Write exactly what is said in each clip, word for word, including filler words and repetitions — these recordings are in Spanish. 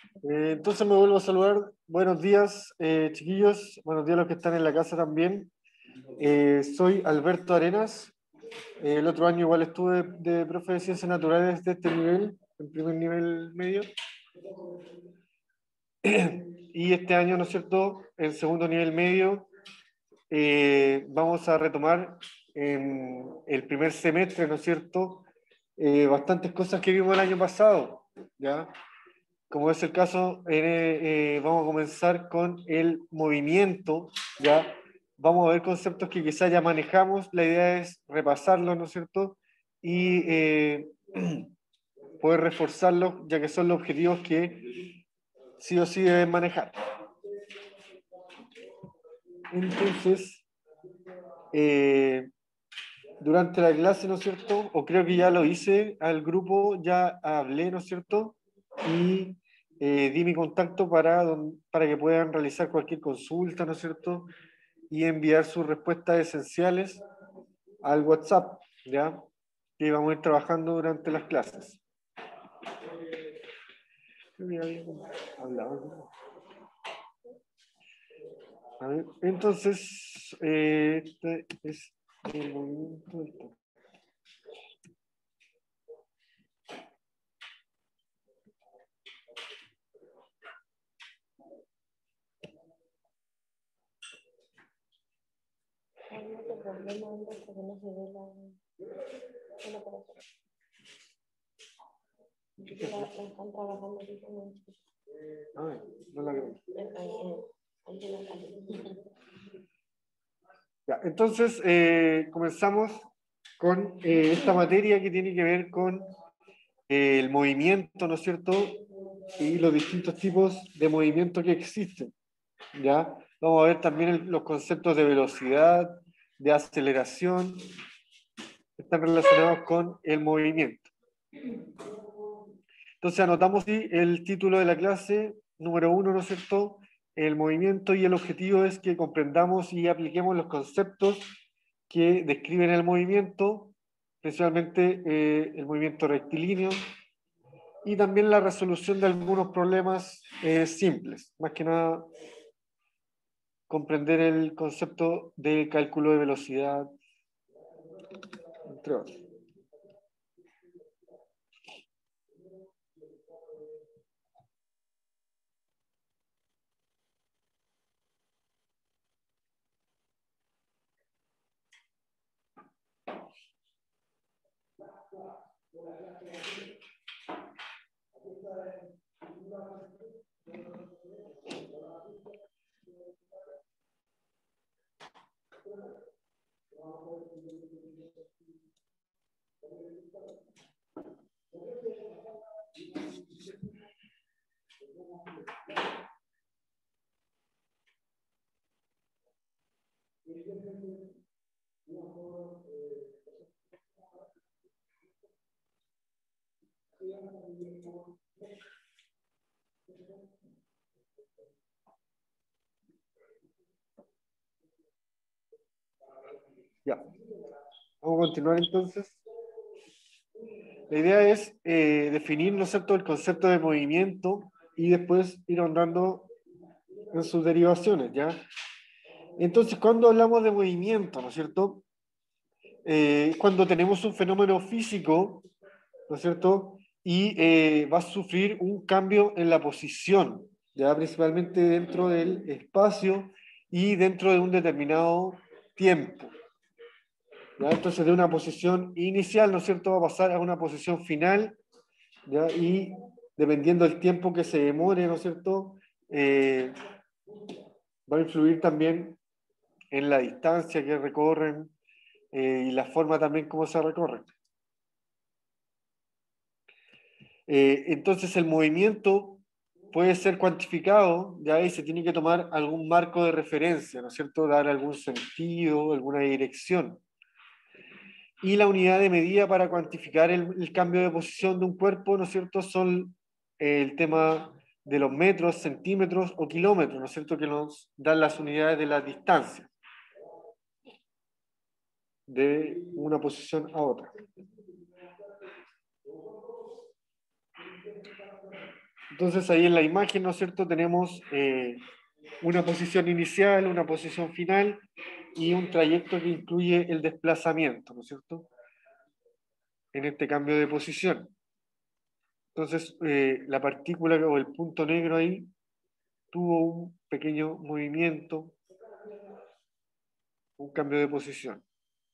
Eh, entonces me vuelvo a saludar. Buenos días, eh, chiquillos. Buenos días a los que están en la casa también. Eh, soy Alberto Arenas. Eh, el otro año igual estuve de profe de Ciencias Naturales de este nivel, en primer nivel medio. Y este año, ¿no es cierto?, en segundo nivel medio, eh, vamos a retomar en el primer semestre, ¿no es cierto?, eh, bastantes cosas que vimos el año pasado, ¿ya? Como es el caso, eh, eh, vamos a comenzar con el movimiento, ¿ya? Vamos a ver conceptos que quizás ya manejamos, la idea es repasarlos, ¿no es cierto? Y eh, poder reforzarlos, ya que son los objetivos que sí o sí deben manejar. Entonces, eh, durante la clase, ¿no es cierto? O creo que ya lo hice al grupo, ya hablé, ¿no es cierto? Y eh, di mi contacto para, para que puedan realizar cualquier consulta, ¿no es cierto? Y enviar sus respuestas esenciales al WhatsApp, ¿ya? Que vamos a ir trabajando durante las clases. A ver, entonces, eh, este es el movimiento. Hay otro problema porque no se ve la, la operación. La, la están trabajando aquí con un chico. Ay, no la veo. Ya, entonces, eh, comenzamos con eh, esta materia que tiene que ver con eh, el movimiento, ¿no es cierto? Y los distintos tipos de movimiento que existen, ¿ya? Vamos a ver también el, los conceptos de velocidad, de aceleración, que están relacionados con el movimiento. Entonces anotamos aquí el título de la clase, número uno, ¿no es cierto? El movimiento, y el objetivo es que comprendamos y apliquemos los conceptos que describen el movimiento, principalmente eh, el movimiento rectilíneo, y también la resolución de algunos problemas eh, simples. Más que nada, comprender el concepto de cálculo de velocidad, entre otros. Ya. Vamos a continuar entonces. La idea es eh, definir, ¿no es cierto?, el concepto de movimiento y después ir ahondando en sus derivaciones, ¿ya? Entonces, cuando hablamos de movimiento, ¿no es cierto?, eh, cuando tenemos un fenómeno físico, ¿no es cierto?, y eh, va a sufrir un cambio en la posición, ¿ya? Principalmente dentro del espacio y dentro de un determinado tiempo. ¿Ya? Entonces, de una posición inicial, ¿no es cierto?, va a pasar a una posición final, ¿ya? Y dependiendo del tiempo que se demore, ¿no es cierto?, eh, va a influir también en la distancia que recorren eh, y la forma también como se recorren. Eh, entonces, el movimiento puede ser cuantificado, ya ahí se tiene que tomar algún marco de referencia, ¿no es cierto?, dar algún sentido, alguna dirección. Y la unidad de medida para cuantificar el, el cambio de posición de un cuerpo, ¿no es cierto?, son eh, el tema de los metros, centímetros o kilómetros, ¿no es cierto?, que nos dan las unidades de la distancia de una posición a otra. Entonces ahí en la imagen, ¿no es cierto?, tenemos eh, una posición inicial, una posición final y un trayecto que incluye el desplazamiento, ¿no es cierto?, en este cambio de posición. Entonces eh, la partícula o el punto negro ahí tuvo un pequeño movimiento, un cambio de posición.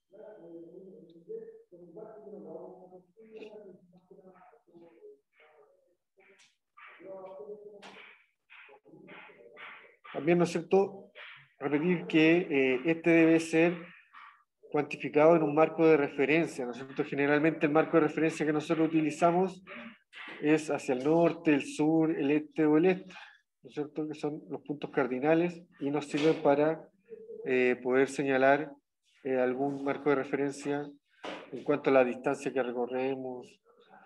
También, ¿no es cierto?, repetir que eh, este debe ser cuantificado en un marco de referencia, ¿no es cierto? Generalmente el marco de referencia que nosotros utilizamos es hacia el norte, el sur, el este o el este, ¿no es cierto?, que son los puntos cardinales y nos sirven para eh, poder señalar eh, algún marco de referencia en cuanto a la distancia que recorremos,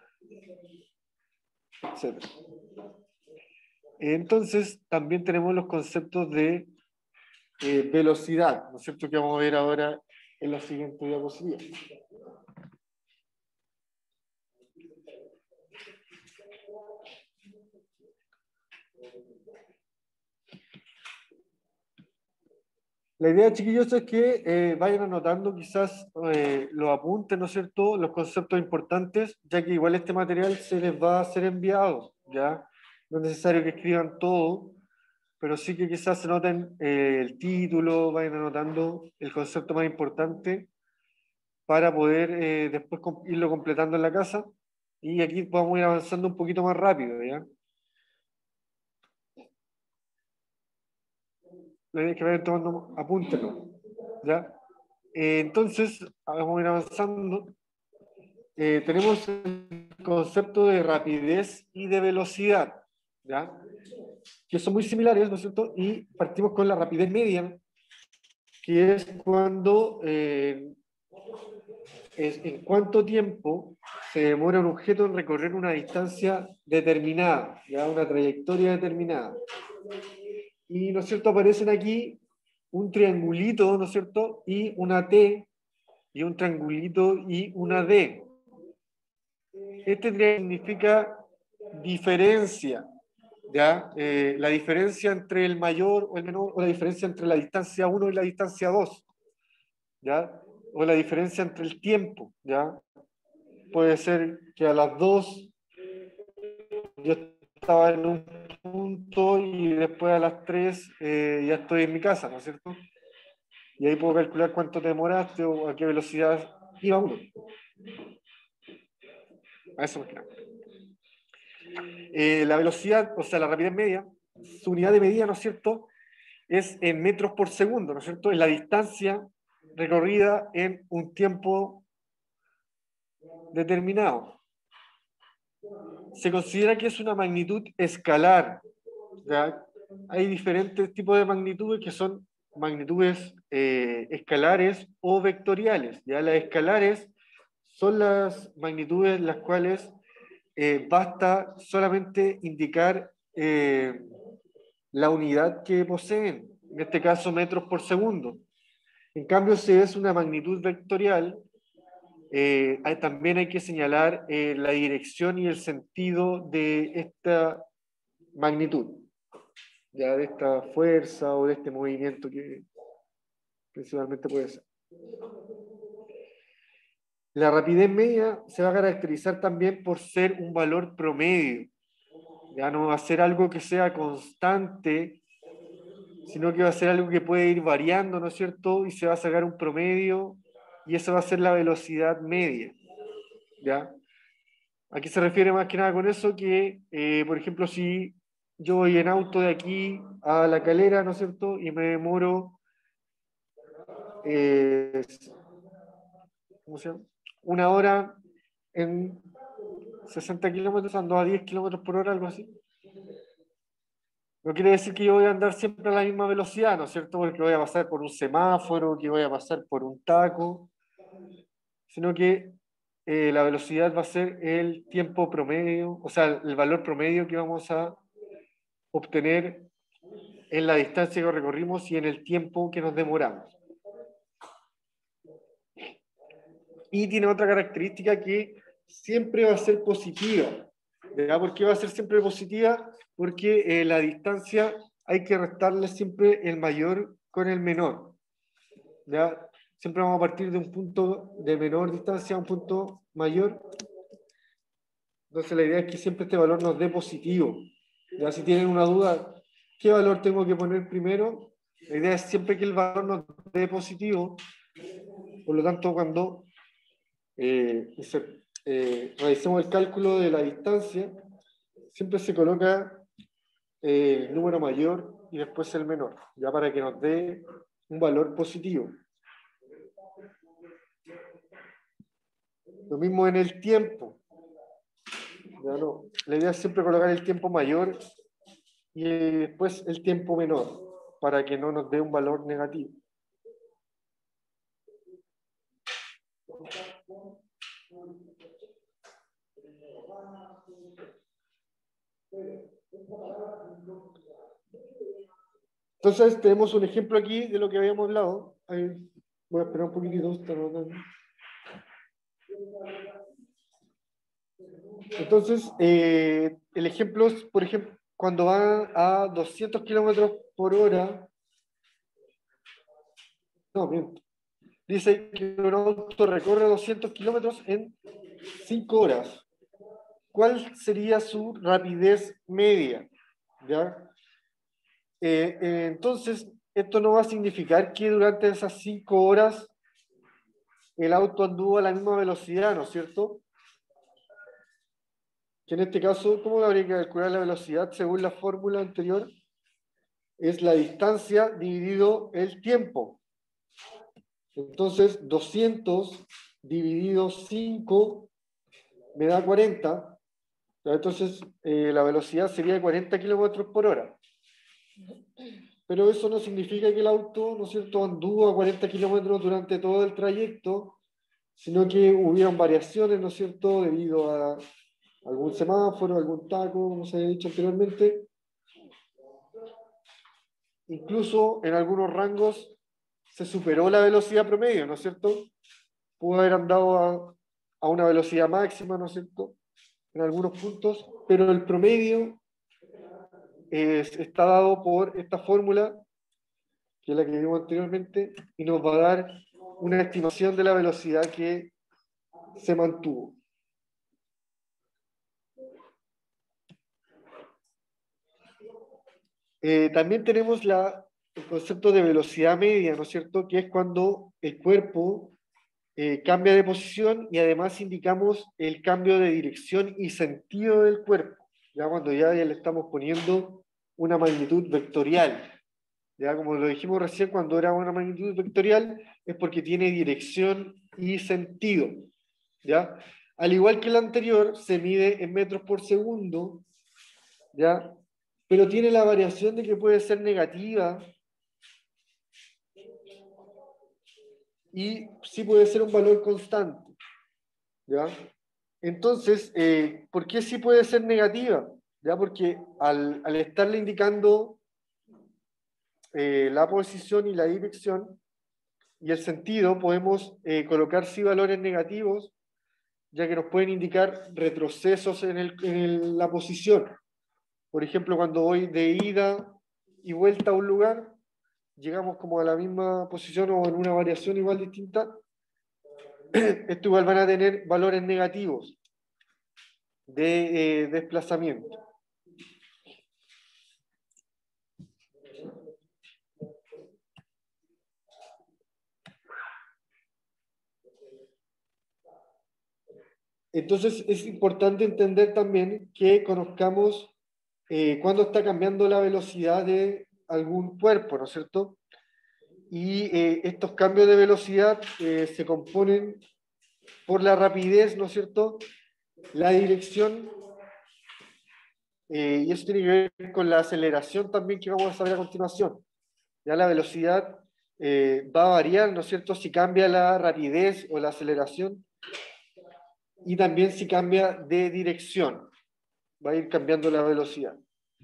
etcétera. Entonces, también tenemos los conceptos de eh, velocidad, ¿no es cierto?, que vamos a ver ahora en la siguiente diapositiva. La idea, chiquillos, es que eh, vayan anotando quizás eh, los apuntes, ¿no es cierto?, los conceptos importantes, ya que igual este material se les va a ser enviado, ¿ya? No es necesario que escriban todo, pero sí que quizás se noten eh, el título, vayan anotando el concepto más importante para poder eh, después irlo completando en la casa y aquí podamos ir avanzando un poquito más rápido, ¿ya? La idea es que vayan tomando, apúntenlo, ¿ya? Eh, entonces, vamos a ir avanzando. Eh, tenemos el concepto de rapidez y de velocidad, ¿ya?, que son muy similares, ¿no es cierto? Y partimos con la rapidez media, que es cuando, eh, es en cuánto tiempo se demora un objeto en recorrer una distancia determinada, ¿ya?, una trayectoria determinada. Y, ¿no es cierto?, aparecen aquí un triangulito, ¿no es cierto?, y una T, y un triangulito y una D. Este triángulo significa diferencia, ¿ya? Eh, la diferencia entre el mayor o el menor, o la diferencia entre la distancia uno y la distancia dos, ¿ya? O la diferencia entre el tiempo, ¿ya? Puede ser que a las dos yo estaba en un punto y después a las tres eh, ya estoy en mi casa, ¿no es cierto? Y ahí puedo calcular cuánto te demoraste o a qué velocidad iba uno. A eso me queda. Eh, la velocidad, o sea, la rapidez media, su unidad de medida, ¿no es cierto?, es en metros por segundo, ¿no es cierto?, es la distancia recorrida en un tiempo determinado. Se considera que es una magnitud escalar, ¿ya? Hay diferentes tipos de magnitudes que son magnitudes eh, escalares o vectoriales, ¿ya? Las escalares son las magnitudes las cuales eh, basta solamente indicar eh, la unidad que poseen, en este caso metros por segundo. En cambio, si es una magnitud vectorial, eh, hay, también hay que señalar eh, la dirección y el sentido de esta magnitud, ya de esta fuerza o de este movimiento que principalmente puede ser. La rapidez media se va a caracterizar también por ser un valor promedio. Ya no va a ser algo que sea constante, sino que va a ser algo que puede ir variando, ¿no es cierto? Y se va a sacar un promedio y esa va a ser la velocidad media, ¿ya? ¿A qué se refiere más que nada con eso? Que, eh, por ejemplo, si yo voy en auto de aquí a La Calera, ¿no es cierto? Y me demoro, eh, ¿cómo se llama?, una hora en sesenta kilómetros, ando a diez kilómetros por hora, algo así. No quiere decir que yo voy a andar siempre a la misma velocidad, ¿no es cierto? Porque voy a pasar por un semáforo, que voy a pasar por un taco, sino que eh, la velocidad va a ser el tiempo promedio, o sea, el valor promedio que vamos a obtener en la distancia que recorrimos y en el tiempo que nos demoramos. Y tiene otra característica que siempre va a ser positiva, ¿Ya? ¿Por qué va a ser siempre positiva? Porque eh, la distancia hay que restarle siempre el mayor con el menor. ¿Ya? Siempre vamos a partir de un punto de menor distancia a un punto mayor. Entonces la idea es que siempre este valor nos dé positivo. Ya si tienen una duda, ¿qué valor tengo que poner primero? La idea es siempre que el valor nos dé positivo. Por lo tanto, cuando eh, se, eh, realicemos el cálculo de la distancia, siempre se coloca eh, el número mayor y después el menor, ya para que nos dé un valor positivo. Lo mismo en el tiempo. Ya no, la idea es siempre colocar el tiempo mayor y después el tiempo menor, para que no nos dé un valor negativo. Entonces tenemos un ejemplo aquí de lo que habíamos hablado. Ahí, voy a esperar un poquitito. Entonces, eh, el ejemplo es, por ejemplo, cuando van a doscientos kilómetros por hora. No, miento. Dice que un auto recorre doscientos kilómetros en cinco horas. ¿Cuál sería su rapidez media? ¿Ya? Eh, eh, entonces, esto no va a significar que durante esas cinco horas el auto anduvo a la misma velocidad, ¿no es cierto? Que en este caso, ¿cómo habría que calcular la velocidad según la fórmula anterior? Es la distancia dividido el tiempo. Entonces, doscientos dividido cinco me da cuarenta. Entonces, eh, la velocidad sería de cuarenta kilómetros por hora. Pero eso no significa que el auto, ¿no es cierto?, anduvo a cuarenta kilómetros durante todo el trayecto, sino que hubieron variaciones, ¿no es cierto?, debido a algún semáforo, algún taco, como se ha dicho anteriormente. Incluso en algunos rangos se superó la velocidad promedio, ¿no es cierto? Pudo haber andado a, a una velocidad máxima, ¿no es cierto?, en algunos puntos, pero el promedio es, está dado por esta fórmula, que es la que vimos anteriormente, y nos va a dar una estimación de la velocidad que se mantuvo. Eh, también tenemos la, el concepto de velocidad media, ¿no es cierto?, que es cuando el cuerpo eh, cambia de posición y además indicamos el cambio de dirección y sentido del cuerpo, ya cuando ya, ya le estamos poniendo una magnitud vectorial. Ya como lo dijimos recién, cuando era una magnitud vectorial es porque tiene dirección y sentido. ¿Ya? Al igual que el anterior, se mide en metros por segundo, ¿ya? Pero tiene la variación de que puede ser negativa y sí puede ser un valor constante. ¿Ya? Entonces, eh, ¿por qué sí puede ser negativa? ¿Ya? Porque al, al estarle indicando eh, la posición y la dirección y el sentido, podemos eh, colocar sí valores negativos, ya que nos pueden indicar retrocesos en, el, en el, la posición. Por ejemplo, cuando voy de ida y vuelta a un lugar, llegamos como a la misma posición o en una variación igual distinta, esto igual van a tener valores negativos de eh, desplazamiento. Entonces es importante entender también que conozcamos eh, cuándo está cambiando la velocidad de algún cuerpo, ¿no es cierto? Y eh, estos cambios de velocidad eh, se componen por la rapidez, ¿no es cierto?, la dirección, eh, y eso tiene que ver con la aceleración también que vamos a ver a continuación. Ya la velocidad eh, va a variar, ¿no es cierto?, si cambia la rapidez o la aceleración, y también si cambia de dirección, va a ir cambiando la velocidad.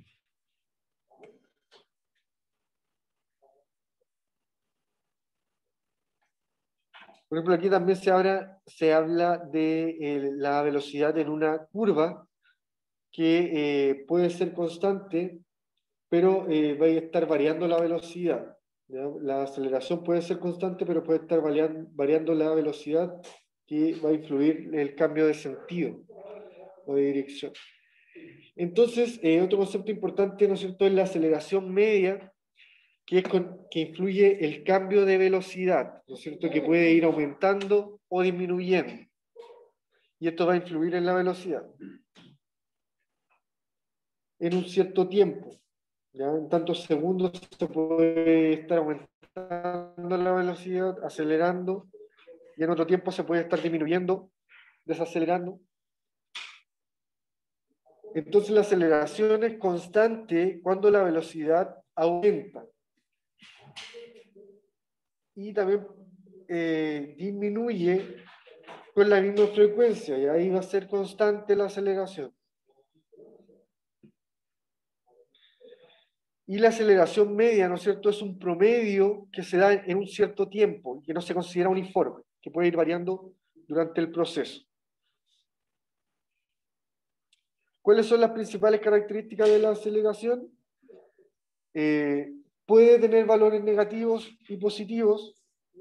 Por ejemplo, aquí también se habla, se habla de eh, la velocidad en una curva, que eh, puede ser constante, pero eh, va a estar variando la velocidad. ¿Ya? La aceleración puede ser constante, pero puede estar variando, variando la velocidad, que va a influir en el cambio de sentido o de dirección. Entonces, eh, otro concepto importante, ¿no es cierto?, es la aceleración media, que, es con, que influye el cambio de velocidad, ¿no es cierto?, que puede ir aumentando o disminuyendo. Y esto va a influir en la velocidad en un cierto tiempo. ¿Ya? En tantos segundos se puede estar aumentando la velocidad, acelerando, y en otro tiempo se puede estar disminuyendo, desacelerando. Entonces la aceleración es constante cuando la velocidad aumenta. Y también eh, disminuye con la misma frecuencia, y ahí va a ser constante la aceleración. Y la aceleración media, ¿no es cierto?, es un promedio que se da en un cierto tiempo y que no se considera uniforme, que puede ir variando durante el proceso. ¿Cuáles son las principales características de la aceleración? Eh, puede tener valores negativos y positivos.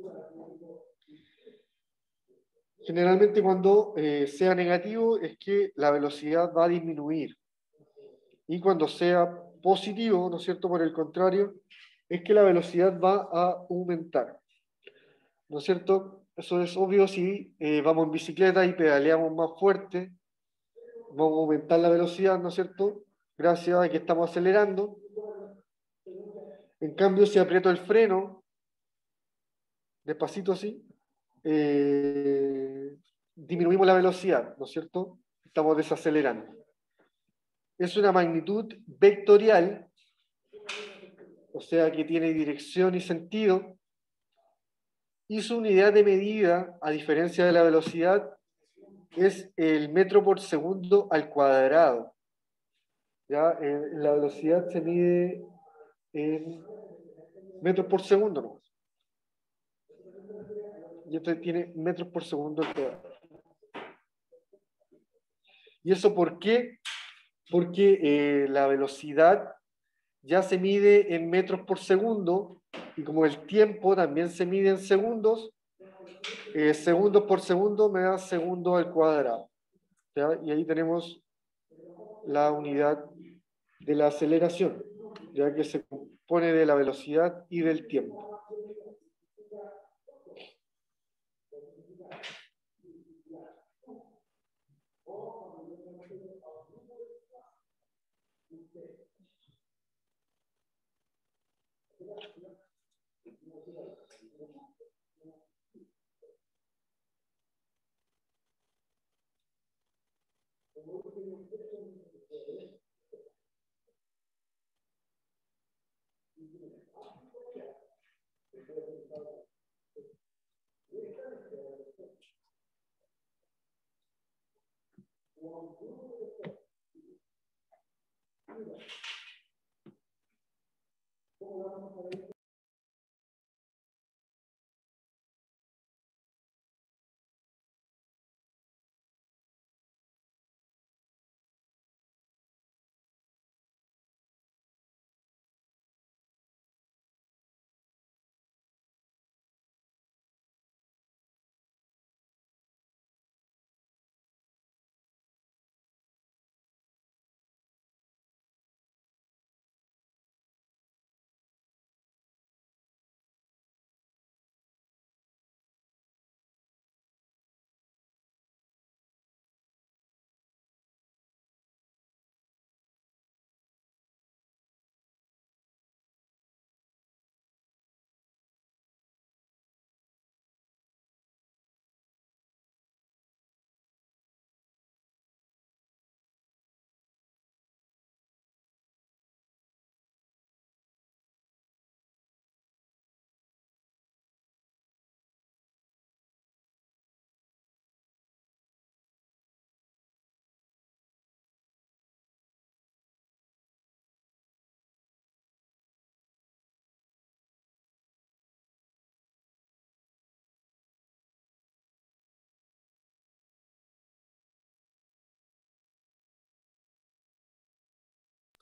Generalmente cuando eh, sea negativo es que la velocidad va a disminuir. Y cuando sea positivo, ¿no es cierto?, por el contrario, es que la velocidad va a aumentar. ¿No es cierto? Eso es obvio si eh, vamos en bicicleta y pedaleamos más fuerte, vamos a aumentar la velocidad, ¿no es cierto? Gracias a que estamos acelerando. En cambio, si aprieto el freno, despacito así, eh, disminuimos la velocidad, ¿no es cierto? Estamos desacelerando. Es una magnitud vectorial, o sea que tiene dirección y sentido, y su unidad de medida, a diferencia de la velocidad, es el metro por segundo al cuadrado. ¿Ya? Eh, la velocidad se mide en metros por segundo, ¿no? Y esto tiene metros por segundo al cuadrado. ¿Y eso por qué? Porque eh, la velocidad ya se mide en metros por segundo, y como el tiempo también se mide en segundos, eh, segundos por segundo me da segundo al cuadrado. ¿Ya? Y ahí tenemos la unidad de la aceleración, ya que se compone de la velocidad y del tiempo.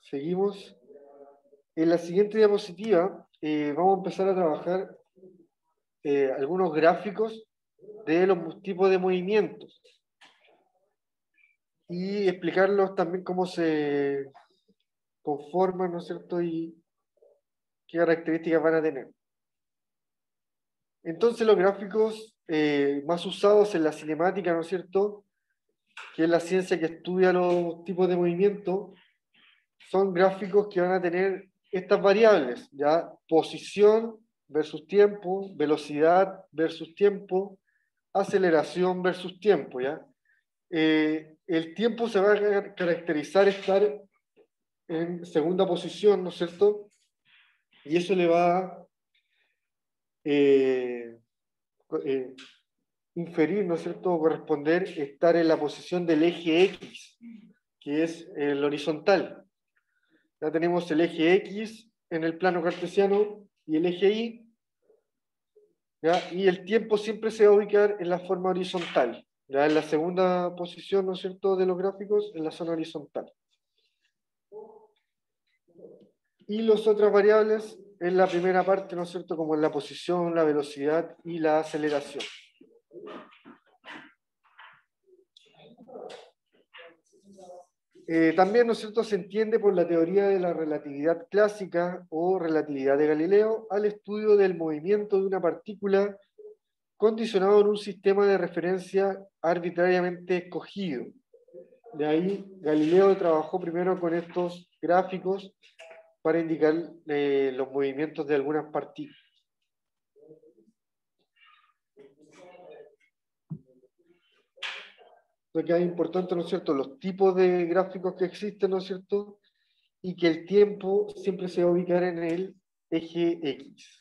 seguimos. En la siguiente diapositiva eh, vamos a empezar a trabajar eh, algunos gráficos de los tipos de movimientos y explicarlos también cómo se conforman, ¿no es cierto? Y qué características van a tener. Entonces los gráficos eh, más usados en la cinemática, ¿no es cierto?, que es la ciencia que estudia los tipos de movimiento, son gráficos que van a tener estas variables, ¿ya? Posición versus tiempo, velocidad versus tiempo, aceleración versus tiempo, ¿ya? Eh, el tiempo se va a caracterizar estar en segunda posición, ¿no es cierto? Y eso le va a eh, eh, inferir, ¿no es cierto?, corresponder estar en la posición del eje X, que es el horizontal. Ya tenemos el eje X en el plano cartesiano y el eje Y, ¿ya? Y el tiempo siempre se va a ubicar en la forma horizontal, ya en la segunda posición, ¿no es cierto?, de los gráficos, en la zona horizontal. Y las otras variables en la primera parte, ¿no es cierto?, como en la posición, la velocidad y la aceleración. Eh, también, ¿no es cierto?, se entiende por la teoría de la relatividad clásica o relatividad de Galileo al estudio del movimiento de una partícula condicionado en un sistema de referencia arbitrariamente escogido. De ahí, Galileo trabajó primero con estos gráficos para indicar eh, los movimientos de algunas partículas. Lo que es importante, ¿no es cierto?, los tipos de gráficos que existen, ¿no es cierto?, y que el tiempo siempre se va a ubicar en el eje X.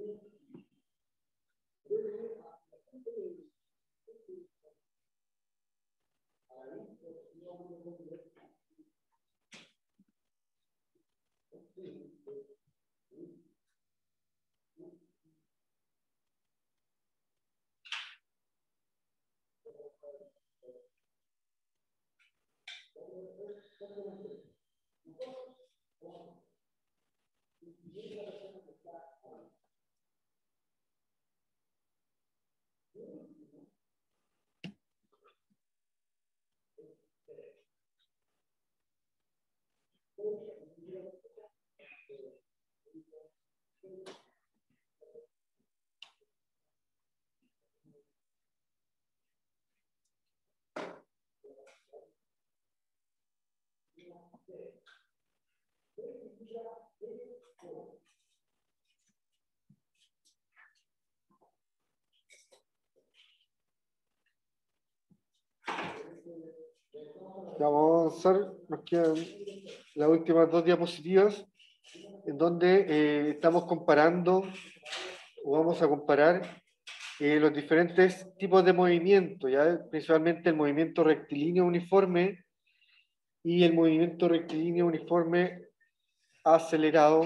Ya vamos a avanzar, nos quedan las últimas dos diapositivas en donde eh, estamos comparando o vamos a comparar eh, los diferentes tipos de movimiento, ¿ya? Principalmente el movimiento rectilíneo uniforme y el movimiento rectilíneo uniforme acelerado,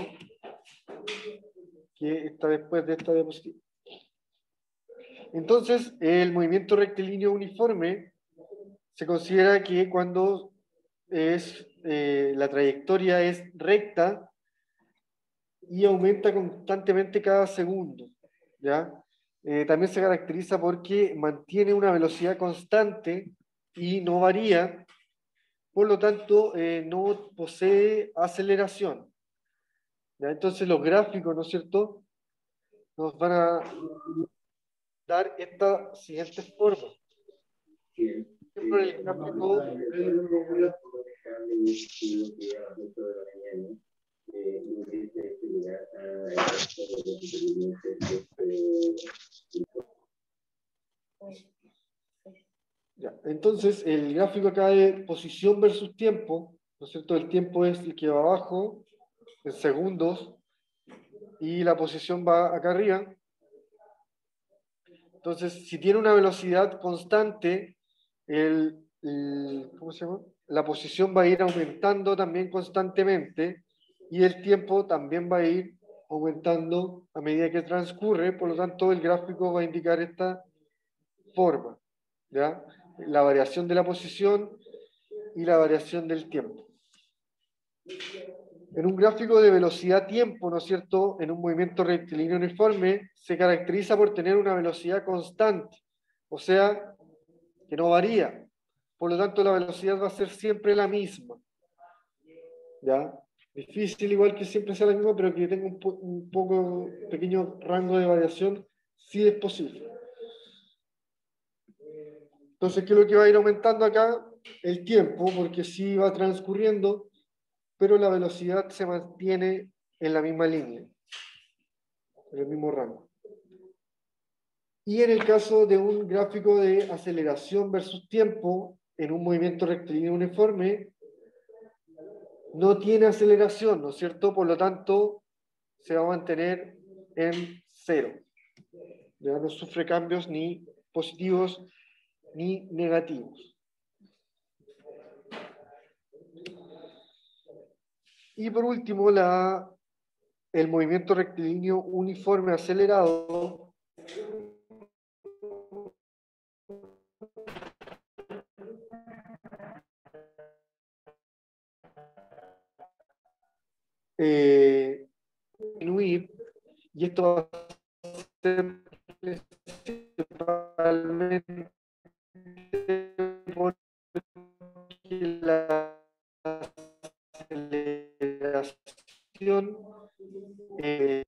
que está después de esta diapositiva. Entonces, el movimiento rectilíneo uniforme se considera que cuando es, eh, la trayectoria es recta y aumenta constantemente cada segundo, ¿ya? Eh, también se caracteriza porque mantiene una velocidad constante y no varía, por lo tanto, eh, no posee aceleración, ¿ya? Entonces, los gráficos, ¿no es cierto?, nos van a dar esta siguiente forma. Por ejemplo, el gráfico Ya, entonces, el gráfico acá de posición versus tiempo, ¿no es cierto? El tiempo es el que va abajo, en segundos, y la posición va acá arriba. Entonces, si tiene una velocidad constante, el, el, ¿cómo se llama?, la posición va a ir aumentando también constantemente y el tiempo también va a ir aumentando a medida que transcurre, por lo tanto el gráfico va a indicar esta forma, ¿ya? La variación de la posición y la variación del tiempo. En un gráfico de velocidad-tiempo, ¿no es cierto?, en un movimiento rectilíneo uniforme, se caracteriza por tener una velocidad constante, o sea, que no varía. Por lo tanto, la velocidad va a ser siempre la misma. ¿Ya? Difícil igual que siempre sea la misma, pero que tenga un, po un poco pequeño rango de variación, sí es posible. Entonces, ¿qué es lo que va a ir aumentando acá? El tiempo, porque sí va transcurriendo, pero la velocidad se mantiene en la misma línea, en el mismo rango. Y en el caso de un gráfico de aceleración versus tiempo, en un movimiento rectilíneo uniforme, no tiene aceleración, ¿no es cierto? Por lo tanto, se va a mantener en cero. Ya no sufre cambios ni positivos ni negativos. Y por último, la, el movimiento rectilíneo uniforme acelerado eh, disminuir, y esto va a ser principalmente porque la aceleración eh,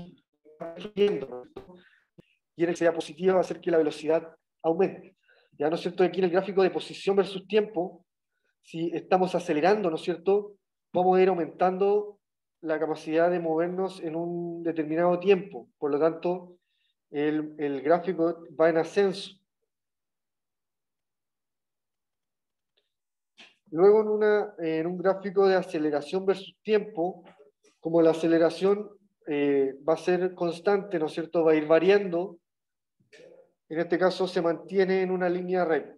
y en el que sea positiva va a hacer que la velocidad aumente. Ya, ¿no es cierto? Aquí en el gráfico de posición versus tiempo, si estamos acelerando, ¿no es cierto?, vamos a ir aumentando la capacidad de movernos en un determinado tiempo. Por lo tanto, el, el gráfico va en ascenso. Luego, en, una, en un gráfico de aceleración versus tiempo, como la aceleración eh, va a ser constante, ¿no es cierto?, va a ir variando, en este caso se mantiene en una línea recta.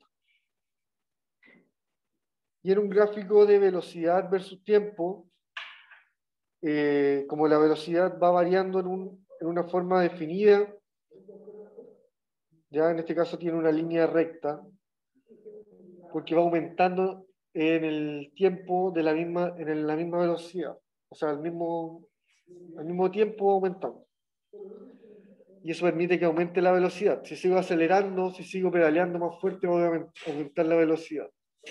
Y en un gráfico de velocidad versus tiempo, eh, como la velocidad va variando en, un, en una forma definida, ya en este caso tiene una línea recta, porque va aumentando en el tiempo de la misma, en la misma velocidad, o sea, al mismo, al mismo tiempo aumentando. Y eso permite que aumente la velocidad. Si sigo acelerando, si sigo pedaleando más fuerte, voy a aumentar la velocidad.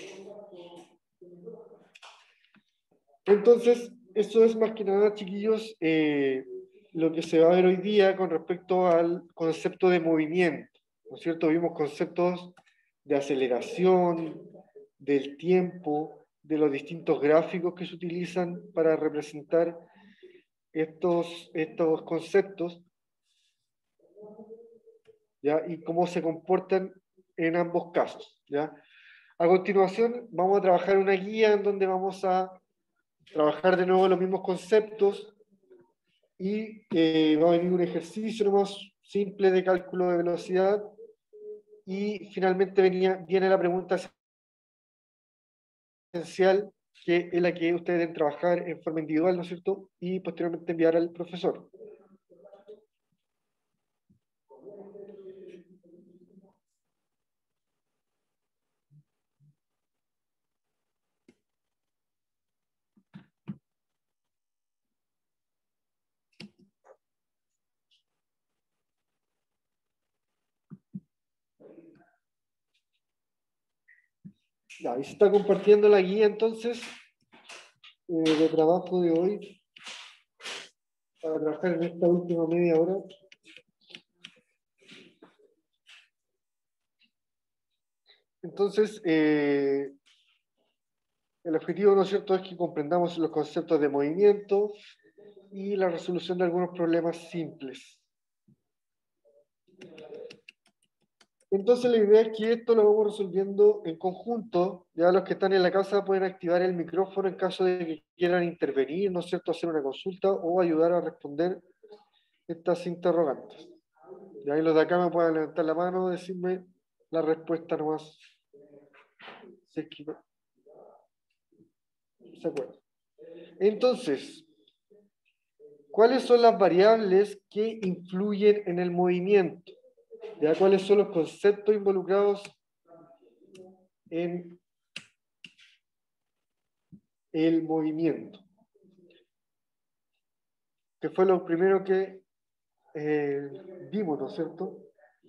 Entonces, eso es más que nada, chiquillos, eh, lo que se va a ver hoy día con respecto al concepto de movimiento, ¿no es cierto? Vimos conceptos de aceleración, del tiempo, de los distintos gráficos que se utilizan para representar estos, estos conceptos, ¿ya? Y cómo se comportan en ambos casos, ¿ya? A continuación, vamos a trabajar una guía en donde vamos a trabajar de nuevo los mismos conceptos y eh, va a venir un ejercicio más simple de cálculo de velocidad y finalmente venía, viene la pregunta esencial, que es la que ustedes deben trabajar en forma individual, ¿no es cierto? Y posteriormente enviar al profesor. Ya, ahí se está compartiendo la guía entonces eh, de trabajo de hoy para trabajar en esta última media hora. Entonces, eh, el objetivo, ¿no es cierto?, es que comprendamos los conceptos de movimiento y la resolución de algunos problemas simples. Entonces la idea es que esto lo vamos resolviendo en conjunto. Ya los que están en la casa pueden activar el micrófono en caso de que quieran intervenir, ¿no es cierto?, hacer una consulta o ayudar a responder estas interrogantes. Y ahí los de acá me pueden levantar la mano, decirme la respuesta nomás. Si es que se acuerdan. Entonces, ¿cuáles son las variables que influyen en el movimiento? ¿Ya? ¿Cuáles son los conceptos involucrados en el movimiento? que fue lo primero que eh, vimos, ¿no es cierto?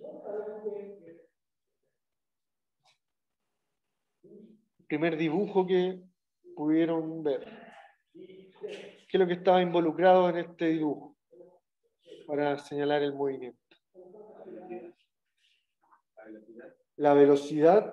El primer dibujo que pudieron ver. ¿Qué es lo que estaba involucrado en este dibujo? Para señalar el movimiento. La velocidad.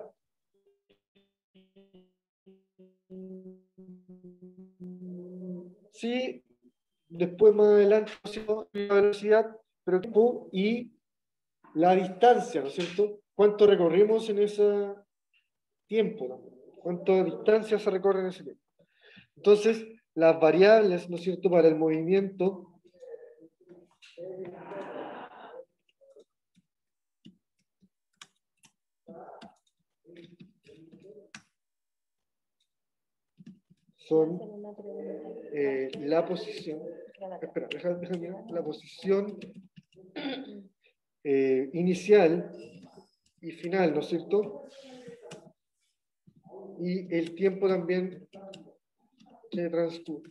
Sí, después más adelante la velocidad, pero tiempo y la distancia, ¿no es cierto? ¿Cuánto recorrimos en ese tiempo? ¿Cuánta distancia se recorre en ese tiempo? Entonces, las variables, ¿no es cierto?, para el movimiento son eh, la posición, espera, déjame, déjame, la posición eh, inicial y final, ¿no es cierto? Y el tiempo también que transcurre.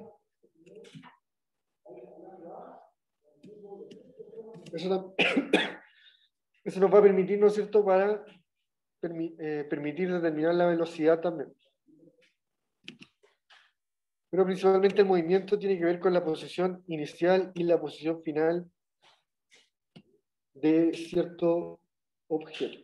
Eso, eso nos va a permitir, ¿no es cierto?, para permi eh, permitir determinar la velocidad también. Pero principalmente el movimiento tiene que ver con la posición inicial y la posición final de cierto objeto.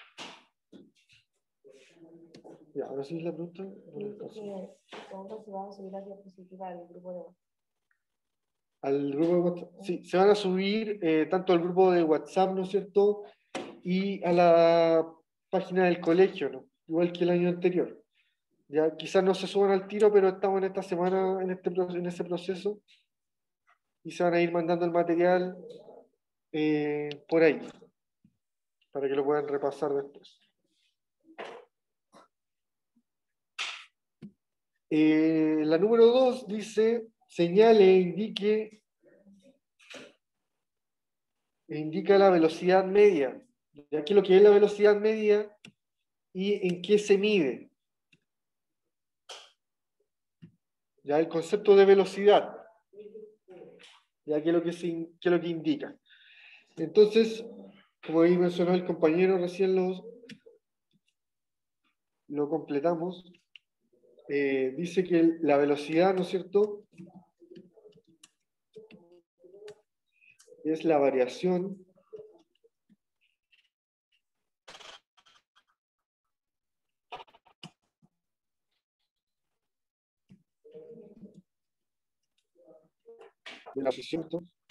Ya, ahora sí es la pregunta. ¿Cuándo se va a subir la diapositiva al grupo de WhatsApp? Al grupo de WhatsApp. Sí, se van a subir eh, tanto al grupo de WhatsApp, ¿no es cierto? Y a la página del colegio, ¿no? Igual que el año anterior. Ya, quizás no se suban al tiro, pero estamos en esta semana en, este, en ese proceso y se van a ir mandando el material eh, por ahí, para que lo puedan repasar después. Eh, la número dos dice, señale e indique, e indica la velocidad media. Y aquí lo que es la velocidad media y en qué se mide. Ya el concepto de velocidad. Ya que es lo que, se, que es lo que indica. Entonces, como ahí mencionó el compañero, recién lo, lo completamos. Eh, dice que la velocidad, ¿no es cierto?, es la variación de la posición.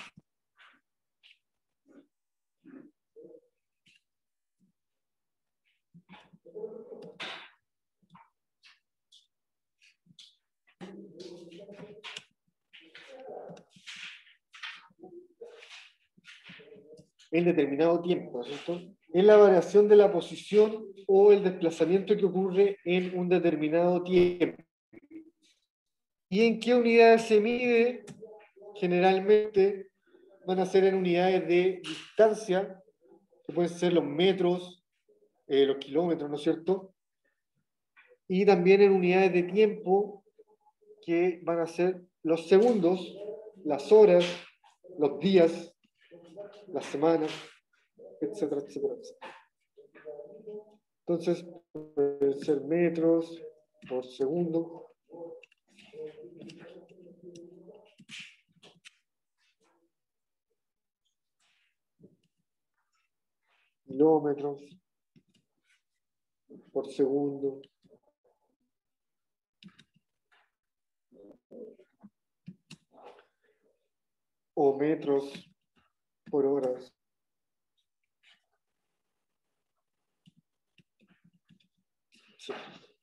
En determinado tiempo, ¿no es cierto? Es la variación de la posición o el desplazamiento que ocurre en un determinado tiempo. ¿Y en qué unidades se mide? Generalmente van a ser en unidades de distancia, que pueden ser los metros, eh, los kilómetros, ¿no es cierto? Y también en unidades de tiempo, que van a ser los segundos, las horas, los días, las semanas, etcétera, etcétera, etcétera. Entonces, pueden ser metros por segundo. Kilómetros por segundo. O metros por horas. Sí.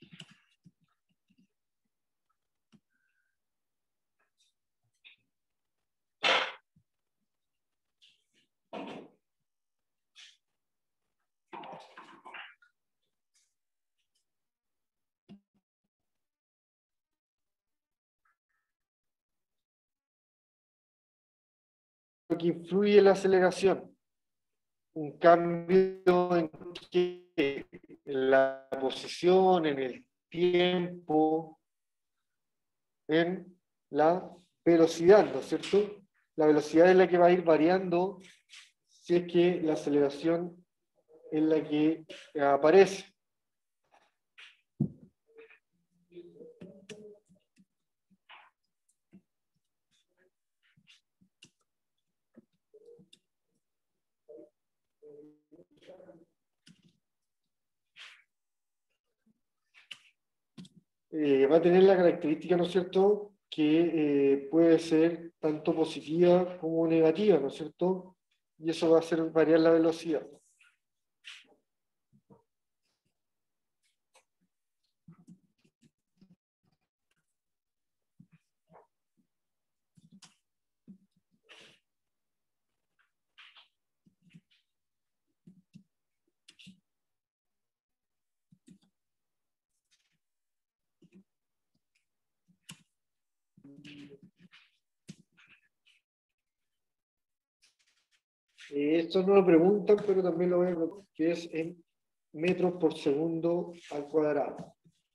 Lo que influye en la aceleración. Un cambio en, que, en la posición, en el tiempo, en la velocidad, ¿no es cierto? la velocidad es la que va a ir variando si es que la aceleración es la que aparece. Eh, va a tener la característica, ¿no es cierto?, que eh, puede ser tanto positiva como negativa, ¿no es cierto? Y eso va a hacer variar la velocidad. Eh, esto no lo preguntan, pero también lo voy a preguntar, que es en metros por segundo al cuadrado.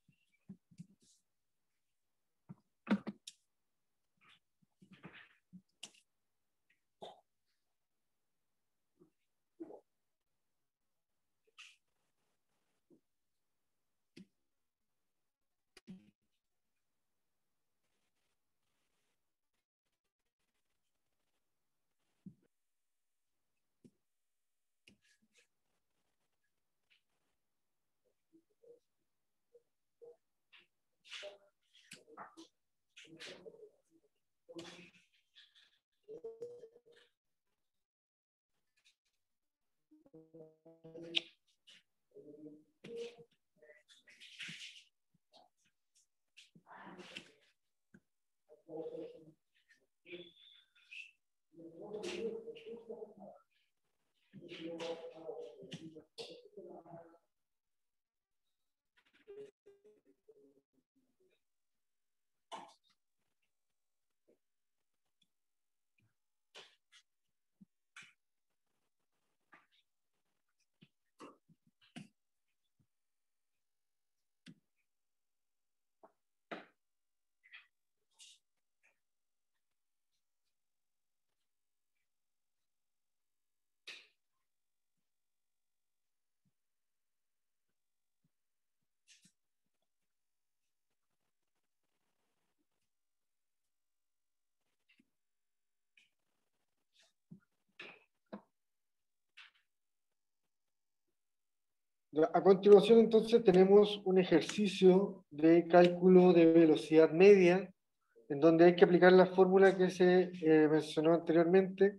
A continuación, entonces, tenemos un ejercicio de cálculo de velocidad media, en donde hay que aplicar la fórmula que se eh, mencionó anteriormente,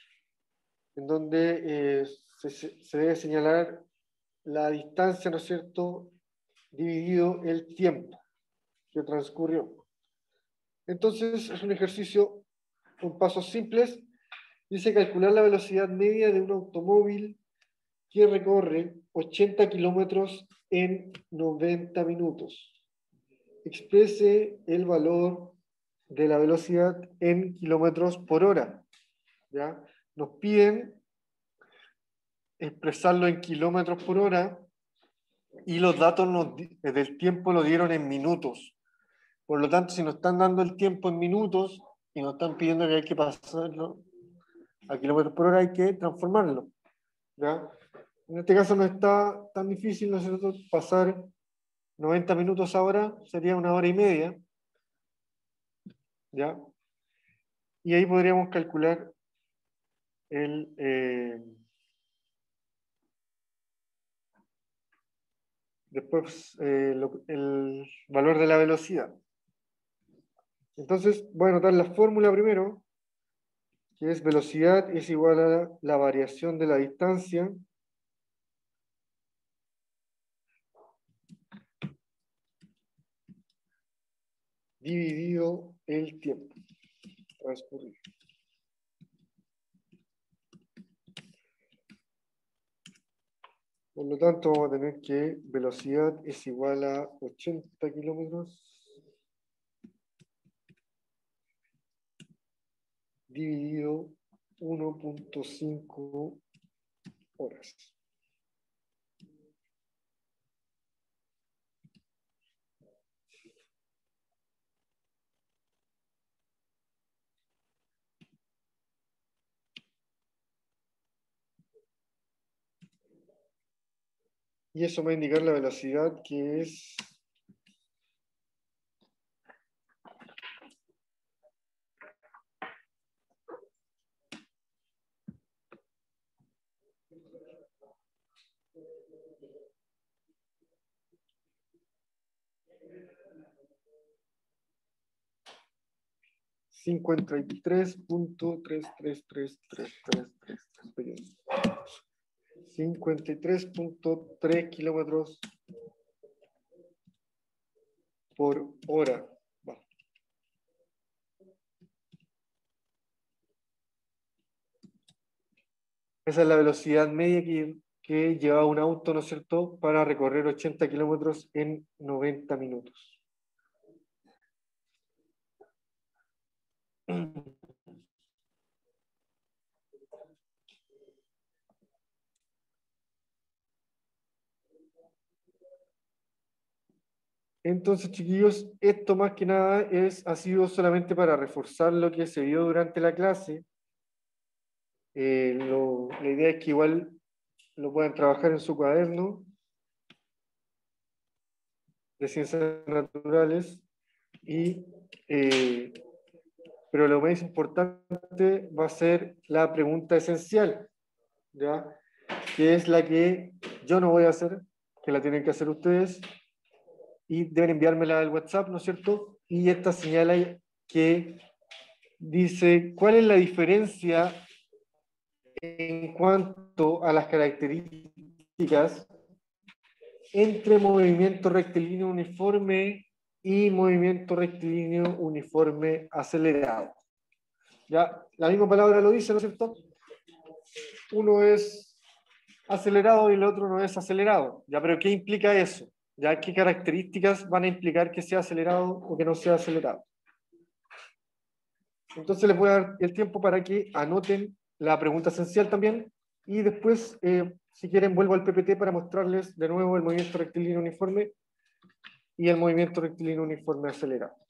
en donde eh, se, se debe señalar la distancia, ¿no es cierto?, dividido el tiempo que transcurrió. Entonces, es un ejercicio con pasos simples. Dice calcular la velocidad media de un automóvil que recorre ochenta kilómetros en noventa minutos. Exprese el valor de la velocidad en kilómetros por hora. ¿Ya? Nos piden expresarlo en kilómetros por hora y los datos nos, del tiempo lo dieron en minutos. Por lo tanto, si nos están dando el tiempo en minutos y nos están pidiendo que hay que pasarlo a kilómetros por hora, hay que transformarlo. ¿Ya? En este caso no está tan difícil, nosotros pasar noventa minutos ahora, sería una hora y media. ¿Ya? Y ahí podríamos calcular el, eh, después eh, lo, el valor de la velocidad. Entonces voy a anotar la fórmula primero, que es velocidad es igual a la variación de la distancia dividido el tiempo transcurrido. Por lo tanto, vamos a tener que velocidad es igual a ochenta kilómetros dividido uno punto cinco horas. Y eso me va a indicar la velocidad, que es cincuenta y tres punto tres tres tres tres tres tres, cincuenta y tres punto tres kilómetros por hora. Va. Esa es la velocidad media que, que lleva un auto, ¿no es cierto?, para recorrer ochenta kilómetros en noventa minutos. Entonces, chiquillos, esto más que nada es, ha sido solamente para reforzar lo que se vio durante la clase. Eh, lo, la idea es que igual lo puedan trabajar en su cuaderno de ciencias naturales, y, eh, pero lo más importante va a ser la pregunta esencial, ¿ya? Que es la que yo no voy a hacer, que la tienen que hacer ustedes, y deben enviármela al WhatsApp, ¿no es cierto? Y esta señala que dice, ¿cuál es la diferencia en cuanto a las características entre movimiento rectilíneo uniforme y movimiento rectilíneo uniforme acelerado? Ya, la misma palabra lo dice, ¿no es cierto? Uno es acelerado y el otro no es acelerado. Ya, pero ¿qué implica eso? Ya, ¿qué características van a implicar que sea acelerado o que no sea acelerado? Entonces les voy a dar el tiempo para que anoten la pregunta esencial también, y después, eh, si quieren, vuelvo al P P T para mostrarles de nuevo el movimiento rectilíneo uniforme y el movimiento rectilíneo uniforme acelerado.